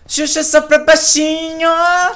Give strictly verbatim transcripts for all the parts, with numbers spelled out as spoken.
Xuxa só pra baixinho.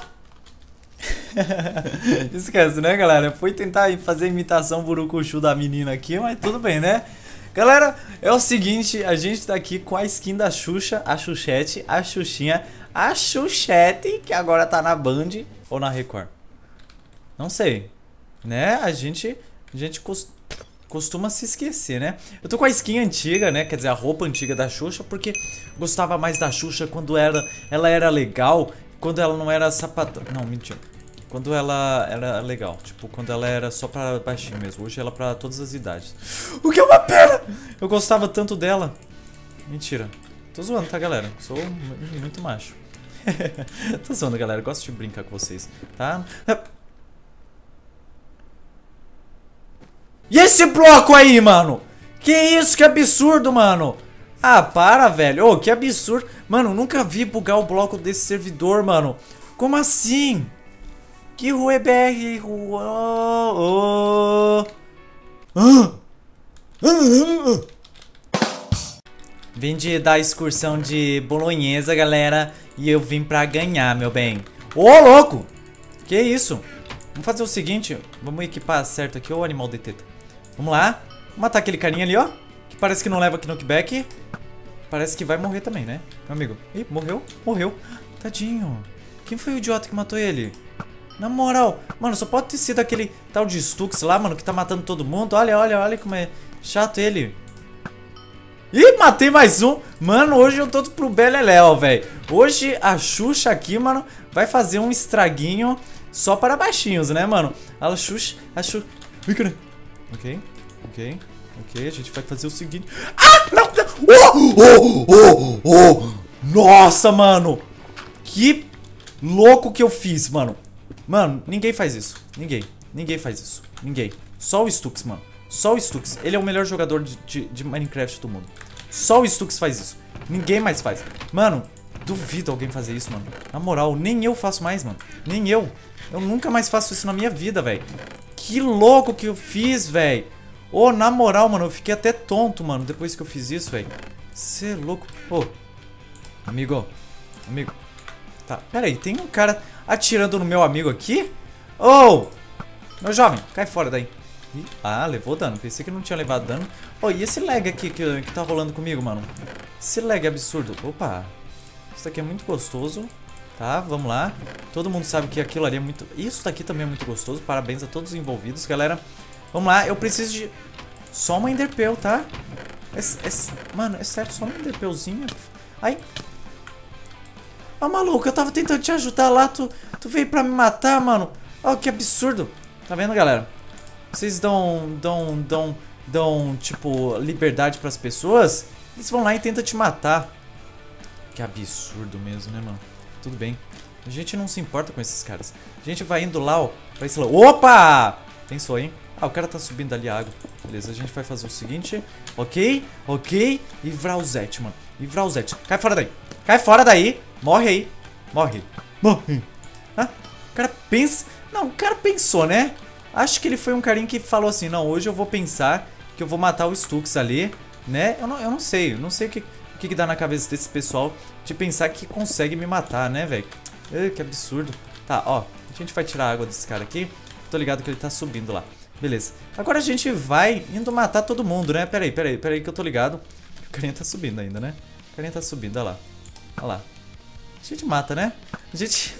Esquece, né, galera? Fui tentar fazer a imitação burucuchu da menina aqui, mas tudo bem, né? Galera, é o seguinte, a gente tá aqui com a skin da Xuxa, a Xuxete, a Xuxinha, a Xuxete, que agora tá na Band ou na Record. Não sei, né? A gente, a gente costuma se esquecer, né? Eu tô com a skin antiga, né? Quer dizer, a roupa antiga da Xuxa, porque gostava mais da Xuxa quando era, ela era legal, quando ela não era sapatão. Não, mentira. Quando ela era legal, tipo, quando ela era só pra baixinho mesmo. Hoje ela é pra todas as idades. O que é uma pena! Eu gostava tanto dela. Mentira. Tô zoando, tá, galera? Sou muito macho. Tô zoando, galera. Gosto de brincar com vocês, tá? E esse bloco aí, mano? Que isso? Que absurdo, mano! Ah, para, velho. Ô, oh, que absurdo. Mano, nunca vi bugar o bloco desse servidor, mano. Como assim? Que rua é B R? Rua... Oh, oh. Ah. Vim de dar excursão de bolonhesa, galera. E eu vim pra ganhar, meu bem. Ô, oh, louco! Que isso? Vamos fazer o seguinte. Vamos equipar certo aqui, ô animal de teta. Vamos lá. Vamos matar aquele carinha ali, ó. Que parece que não leva knockback. Parece que vai morrer também, né, meu amigo? Ih, morreu? Morreu. Tadinho. Quem foi o idiota que matou ele? Na moral, mano, só pode ter sido aquele tal de Stux lá, mano, que tá matando todo mundo. Olha, olha, olha como é chato ele. Ih, matei mais um. Mano, hoje eu tô pro beleléu, velho. Hoje a Xuxa aqui, mano, vai fazer um estraguinho só para baixinhos, né, mano? A Xuxa, a Xuxa... Ok, ok, ok, a gente vai fazer o seguinte... Ah, não, não. Oh, oh, oh, oh. Nossa, mano. Que louco que eu fiz, mano. Mano, ninguém faz isso. Ninguém. Ninguém faz isso. Ninguém. Só o Stux, mano. Só o Stux. Ele é o melhor jogador de, de, de Minecraft do mundo. Só o Stux faz isso. Ninguém mais faz. Mano, duvido alguém fazer isso, mano. Na moral, nem eu faço mais, mano. Nem eu. Eu nunca mais faço isso na minha vida, velho. Que louco que eu fiz, velho. Ô, oh, na moral, mano, eu fiquei até tonto, mano, depois que eu fiz isso, velho. Você é louco. Ô, oh. Amigo. Amigo. Tá, pera aí, tem um cara atirando no meu amigo aqui? Ô! Oh, meu jovem, cai fora daí. Ih, ah, levou dano. Pensei que não tinha levado dano. Ô, oh, e esse lag aqui que, que tá rolando comigo, mano? Esse lag é absurdo. Opa. Isso daqui é muito gostoso. Tá, vamos lá. Todo mundo sabe que aquilo ali é muito... Isso daqui também é muito gostoso. Parabéns a todos os envolvidos, galera. Vamos lá, eu preciso de... Só uma Enderpearl, tá? É, é... Mano, é certo, só uma Enderpearlzinha. Ai... Ah, maluco, eu tava tentando te ajudar lá, tu, tu veio pra me matar, mano. Oh, que absurdo. Tá vendo, galera? Vocês dão, dão, dão, dão, tipo, liberdade pras pessoas. Eles vão lá e tentam te matar. Que absurdo mesmo, né, mano? Tudo bem. A gente não se importa com esses caras. A gente vai indo lá, ó, pra esse lá. Opa! Pensou, hein? Ah, o cara tá subindo ali a água. Beleza, a gente vai fazer o seguinte. Ok, ok. E Vrauzete, mano. E Vrauzete. Cai fora daí. Cai fora daí. Morre aí. Morre. Morre. Ah, o cara pensa... Não, o cara pensou, né? Acho que ele foi um carinha que falou assim, não, hoje eu vou pensar que eu vou matar o Stux ali, né? Eu não, eu não sei. Eu não sei o que, o que, que dá na cabeça desse pessoal de pensar que consegue me matar, né, velho? Que absurdo. Tá, ó. A gente vai tirar a água desse cara aqui. Tô ligado que ele tá subindo lá. Beleza. Agora a gente vai indo matar todo mundo, né? Pera aí, pera aí, pera aí que eu tô ligado. O carinha tá subindo ainda, né? O carinha tá subindo, olha lá. Olha lá. A gente mata, né? A gente...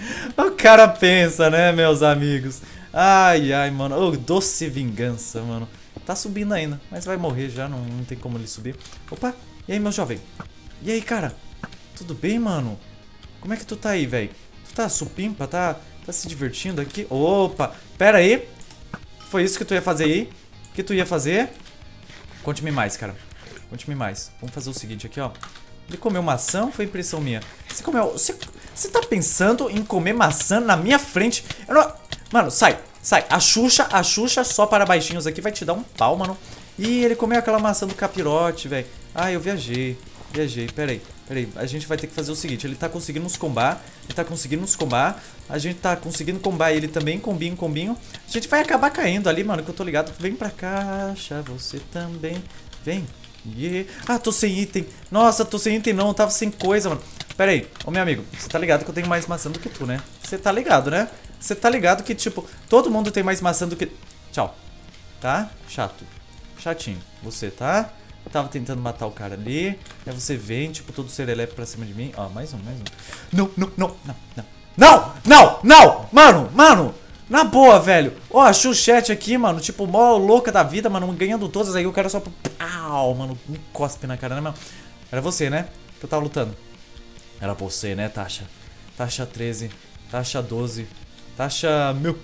O cara pensa, né, meus amigos? Ai, ai, mano. Oh, doce vingança, mano. Tá subindo ainda, mas vai morrer já, não, não tem como ele subir. Opa, e aí, meu jovem? E aí, cara? Tudo bem, mano? Como é que tu tá aí, velho? Tu tá supimpa? Tá, tá se divertindo aqui? Opa, pera aí. Foi isso que tu ia fazer aí? O que tu ia fazer? Conte-me mais, cara. Conte-me mais. Vamos fazer o seguinte aqui, ó. Ele comeu maçã ou foi impressão minha? Você comeu... Você, você tá pensando em comer maçã na minha frente? Eu não... Mano, sai. Sai. A Xuxa, a Xuxa só para baixinhos aqui vai te dar um pau, mano. Ih, ele comeu aquela maçã do capirote, velho. Ah, eu viajei. Viajei. Pera aí. Pera aí. A gente vai ter que fazer o seguinte. Ele tá conseguindo nos combar. Ele tá conseguindo nos combar. A gente tá conseguindo combar ele também. Combinho, combinho. A gente vai acabar caindo ali, mano, que eu tô ligado. Vem pra caixa. Você também. Vem. Yeah. Ah, tô sem item. Nossa, tô sem item não. Tava sem coisa, mano. Pera aí, ô meu amigo, você tá ligado que eu tenho mais maçã do que tu, né? Você tá ligado, né? Você tá ligado que, tipo, todo mundo tem mais maçã do que... Tchau. Tá? Chato. Chatinho. Você, tá? Tava tentando matar o cara ali. Aí você vem, tipo, todo serelepe pra cima de mim. Ó, mais um, mais um. Não, não, não, não, não. Não, não, não! Mano, mano! Na boa, velho. Ó, a Xuxete aqui, mano. Tipo, mó louca da vida, mano. Ganhando todas. Aí o cara só... Pau, mano. Me cospe na cara, né, mano? Era você, né? Que eu tava lutando. Era você, né, Tasha? Tasha treze. Tasha doze. Tasha... Meu...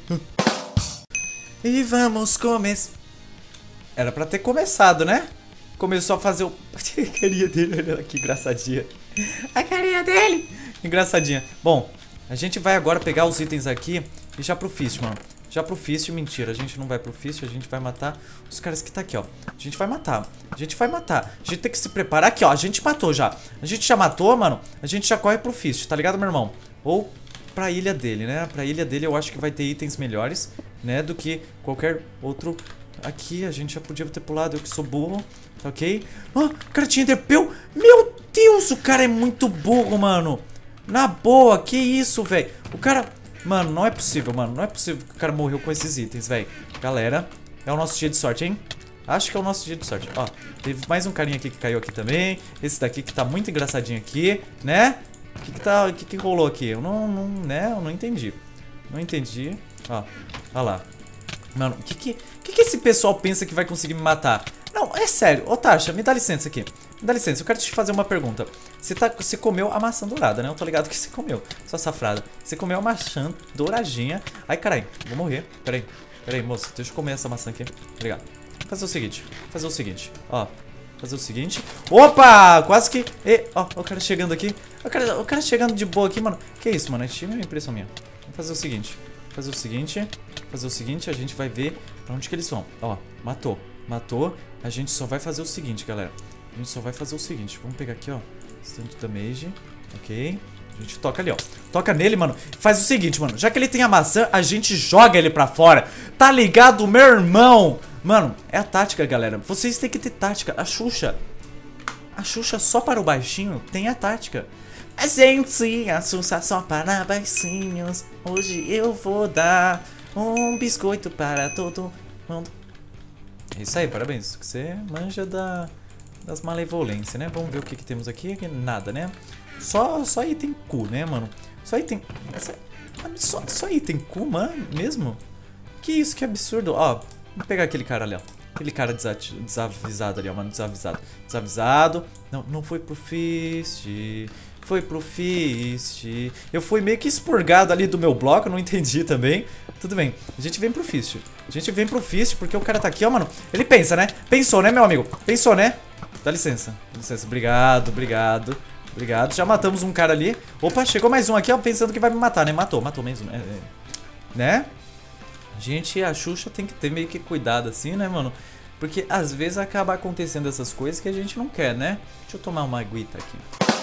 E vamos começar. Era pra ter começado, né? Começou a fazer o... A carinha dele, olha que engraçadinha. A carinha dele. Engraçadinha. Bom, a gente vai agora pegar os itens aqui e já pro Fist, mano. Já pro Fist, mentira. A gente não vai pro Fist, a gente vai matar os caras que tá aqui, ó. A gente vai matar. A gente vai matar. A gente tem que se preparar aqui, ó. A gente matou já. A gente já matou, mano. A gente já corre pro Fist, tá ligado, meu irmão? Ou pra ilha dele, né? Pra ilha dele eu acho que vai ter itens melhores, né? Do que qualquer outro... Aqui a gente já podia ter pulado, eu que sou burro, tá ok? Ah, o cara tinha interpeu. Meu Deus, o cara é muito burro, mano. Na boa, que isso, velho. O cara... Mano, não é possível, mano. Não é possível que o cara morreu com esses itens, velho. Galera, é o nosso dia de sorte, hein? Acho que é o nosso dia de sorte. Ó, teve mais um carinha aqui que caiu aqui também. Esse daqui que tá muito engraçadinho aqui, né? O que que tá... O que que rolou aqui? Eu não... não né? Eu não entendi. Não entendi. Ó, ó lá. Mano, o que que, que que esse pessoal pensa que vai conseguir me matar? Não, é sério. Ô, Tasha, me dá licença aqui. Me dá licença, eu quero te fazer uma pergunta. Você, tá, você comeu a maçã dourada, né? Eu tô ligado que você comeu, sua safrada. Você comeu a maçã douradinha. Ai, carai, vou morrer. Peraí, peraí, moça, deixa eu comer essa maçã aqui. Obrigado. Vou fazer o seguinte, vou fazer o seguinte, ó. Fazer o seguinte. Opa! Quase que... E, ó, o cara chegando aqui. O cara, o cara chegando de boa aqui, mano. Que isso, mano? Tive uma impressão minha. Vou fazer o seguinte. Fazer o seguinte, fazer o seguinte, a gente vai ver pra onde que eles vão. Ó, matou, matou. A gente só vai fazer o seguinte, galera. A gente só vai fazer o seguinte. Vamos pegar aqui, ó, stand damage, ok. A gente toca ali, ó. Toca nele, mano. Faz o seguinte, mano. Já que ele tem a maçã, a gente joga ele pra fora. Tá ligado, meu irmão? Mano, é a tática, galera. Vocês têm que ter tática. A Xuxa, a Xuxa só para o baixinho tem a tática. A gente, a Xuxa só para baixinhos. Hoje eu vou dar um biscoito para todo mundo. É isso aí, parabéns. Você manja da, das malevolências, né? Vamos ver o que, que temos aqui. Nada, né? Só, só item cu, né, mano? Só item... Essa, só, só item cu, mano, mesmo? Que isso, que absurdo. Ó, vou pegar aquele cara ali, ó. Aquele cara desavisado ali, ó, mano. Desavisado. Desavisado. Não, não foi pro Fist. Foi pro Fist. Eu fui meio que expurgado ali do meu bloco, não entendi também. Tudo bem, a gente vem pro Fist. A gente vem pro Fist porque o cara tá aqui, ó, mano. Ele pensa, né? Pensou, né, meu amigo? Pensou, né? Dá licença, dá licença. Obrigado, obrigado. Obrigado, já matamos um cara ali. Opa, chegou mais um aqui, ó, pensando que vai me matar, né? Matou, matou mesmo, é, é. Né? Gente, a Xuxa tem que ter meio que cuidado assim, né, mano? Porque às vezes acaba acontecendo essas coisas que a gente não quer, né? Deixa eu tomar uma aguita aqui.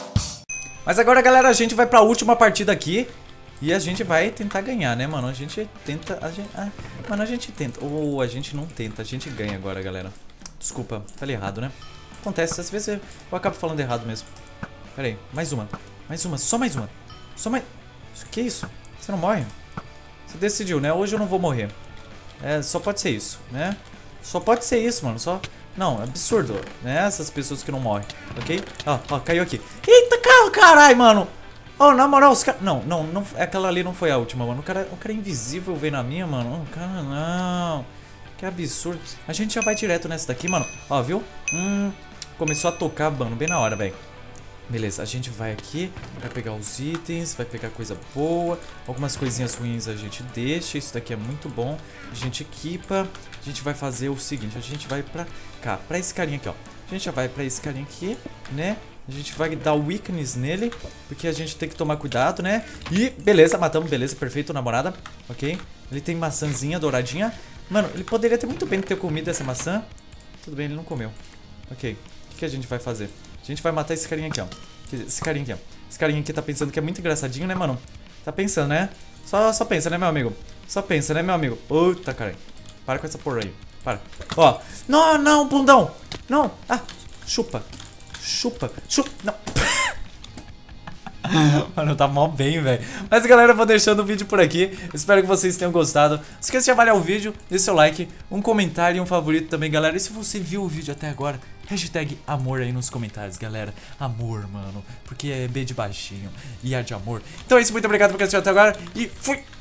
Mas agora, galera, a gente vai pra última partida aqui. E a gente vai tentar ganhar, né, mano? A gente tenta... A gente, ah, mano, a gente tenta. Ou oh, a gente não tenta, a gente ganha agora, galera. Desculpa, falei errado, né? Acontece, às vezes eu, eu acabo falando errado mesmo. Pera aí, mais uma. Mais uma, só mais uma. Só mais... Que isso? Você não morre? Você decidiu, né? Hoje eu não vou morrer. É, só pode ser isso, né? Só pode ser isso, mano. Só... Não, é absurdo, né? Essas pessoas que não morrem, ok? Ó, ó, caiu aqui. Eita, cara, carai, mano. Ó, oh, na moral, os caras... Não, não, não, aquela ali não foi a última, mano. O cara, o cara é invisível veio na minha, mano. Oh, cara, não. Que absurdo. A gente já vai direto nessa daqui, mano. Ó, viu? Hum, começou a tocar, mano, bem na hora, velho. Beleza, a gente vai aqui, vai pegar os itens, vai pegar coisa boa. Algumas coisinhas ruins a gente deixa. Isso daqui é muito bom. A gente equipa. A gente vai fazer o seguinte, a gente vai pra cá, pra esse carinha aqui, ó. A gente já vai pra esse carinha aqui, né? A gente vai dar weakness nele, porque a gente tem que tomar cuidado, né? E beleza, matamos, beleza, perfeito, namorada. Ok, ele tem maçãzinha douradinha. Mano, ele poderia ter muito bem ter comido essa maçã. Tudo bem, ele não comeu. Ok, o que a gente vai fazer? A gente vai matar esse carinha aqui, ó. Esse carinha aqui, ó. Esse carinha aqui tá pensando que é muito engraçadinho, né, mano? Tá pensando, né? Só, só pensa, né, meu amigo? Só pensa, né, meu amigo? Puta, cara. Para com essa porra aí. Para. Ó. Não, não, bundão. Não. Ah, chupa. Chupa. Chupa. Não. Mano, tá mó bem, velho. Mas, galera, eu vou deixando o vídeo por aqui. Espero que vocês tenham gostado. Não esqueça de avaliar o vídeo, deixe seu like, um comentário e um favorito também, galera. E se você viu o vídeo até agora, hashtag amor aí nos comentários, galera. Amor, mano. Porque é B de baixinho e A de amor. Então é isso, muito obrigado por assistir até agora. E fui!